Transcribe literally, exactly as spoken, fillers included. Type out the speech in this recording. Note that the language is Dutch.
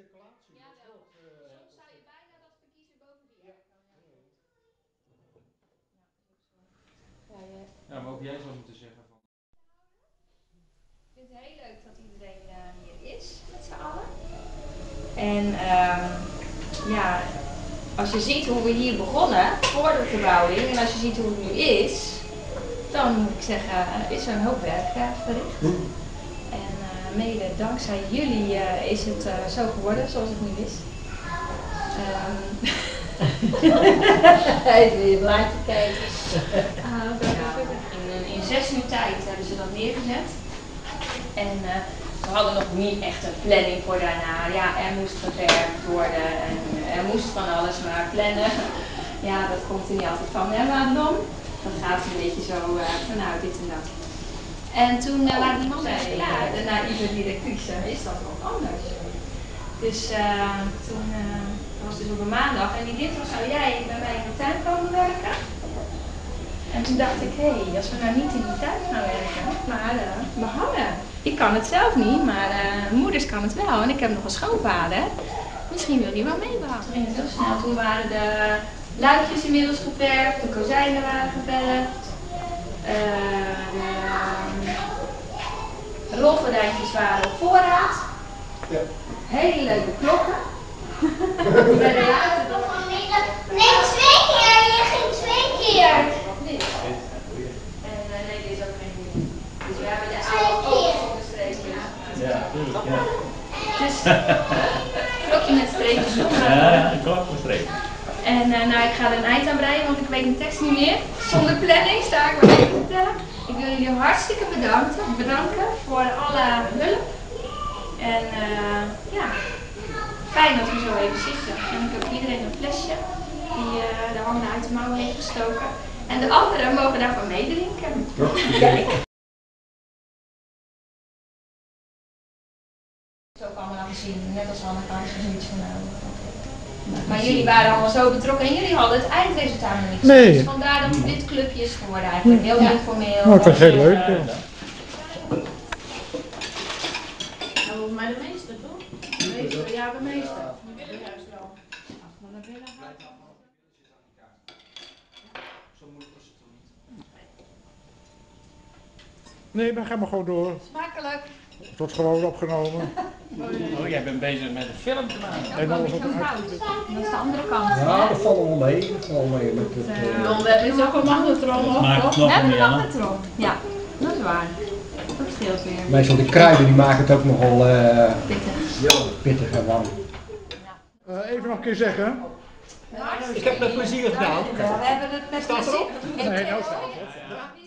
circulatie. Ja, Dat wel. scheelt, uh, Soms zou je bijna dat verkiezen boven die airco. Ja, ja. Ja, maar ook jij zou moeten zeggen van... Ik vind het heel leuk dat iedereen uh, hier is, met z'n allen. En uh, ja, als je ziet hoe we hier begonnen, voor de verbouwing, en als je ziet hoe het nu is, dan moet ik zeggen, uh, is er een hoop werk uh, verricht. En uh, mede dankzij jullie uh, is het uh, zo geworden zoals het nu is. Um, Hij is weer blij te kijken. Uh, ja, in, in zes uur tijd hebben ze dat neergezet. En uh, we hadden nog niet echt een planning voor daarna. Ja, er moest geverfd worden en er moest van alles maar plannen. Ja, dat komt er niet altijd van, hè, Madelon? Dat gaat een beetje zo uh, van nou, dit en dat. En toen uh, waren die mannen, ja, de naïeve directrice, is dat wat anders. Dus uh, toen uh, was het dus op een maandag en die dinsdag zou jij bij mij in de tuin komen werken. En toen dacht ik, hé, hey, als we nou niet in de tuin gaan werken, maar uh, behangen. Ik kan het zelf niet, maar uh, moeders kan het wel. En ik heb nog een schoonvader. Misschien wil die wel meebehangen. Toen ging het heel snel. Toen waren de luikjes inmiddels geverfd, de kozijnen waren geverfd. Uh, de rolgordijntjes waren op voorraad. Ja. Hele leuke klokken. Die werden later dan... Nee, twee keer. Je ging twee keer. Dit. En uh, nee, dit is ook geen nieuw. Dus we hebben de oude ogen onderstrepen. Ja, tuurlijk. Ja. Dus klokje met streepjes. Ja, ja, een klok met streepjes. En uh, nou, ik ga er een eind aan breien, want ik weet mijn tekst niet meer. Zonder planning sta ik maar even te vertellen. Ik wil jullie hartstikke bedanken, bedanken voor alle hulp. En uh, ja, fijn dat we zo even zitten. En ik heb iedereen een flesje die uh, de handen uit de mouwen heeft gestoken. En de anderen mogen daarvan meedrinken. Kijk. Zo kan we dan zien, net als Hanneke is zoiets van nou. Maar jullie waren allemaal zo betrokken en jullie hadden het eindresultaat nog niet. Nee. Dus vandaar dat het dit clubje is geworden eigenlijk. Heel informeel. Nou, het was heel leuk. Ja. Nou, volgens mij de meester, toch? De meester, ja, de meester. Die willen juist wel. Als we naar binnen gaan. Zo moeilijk is het toch niet? Nee, maar ga maar gewoon door. Smakelijk. Het wordt gewoon opgenomen. Oh, jij bent bezig met een film te maken. En dan Ook is een het beetje uit. fout. Dat is de andere kant. Ja, dat valt wel mee. Dat valt wel mee met het. Uh, Dan heb je ook een magnetron, Dat maakt het toch? We nog hebben meer, een hè? magnetron. Ja, dat is waar. Dat scheelt weer. meestal die kruiden die maken het ook nogal uh, Pittig. pittig en warm. Uh, even nog een keer zeggen. Ik heb het met plezier gedaan. We hebben het met Staat erop? plezier. Nee, nou staat het.